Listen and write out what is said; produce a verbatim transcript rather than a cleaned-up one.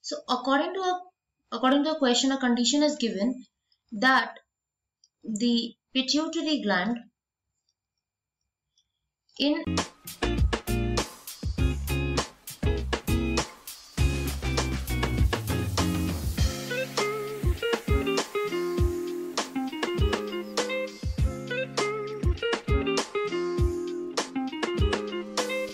So according to a according to a question, a condition is given that the pituitary gland in